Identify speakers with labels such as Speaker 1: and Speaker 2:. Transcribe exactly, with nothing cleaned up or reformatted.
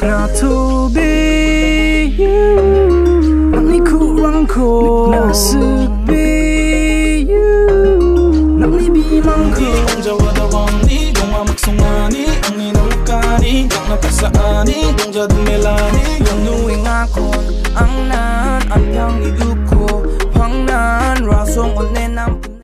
Speaker 1: Not to be you. Nami kurang ko nasib be you. Nami bilang ko
Speaker 2: Ang jawa dawani Dong amak sungani Ang inukani Kang nakasaani Dong jadu melani
Speaker 1: Yang nuwing akon Ang nan Ang yang hidup ko Pang nan Rasong unen ang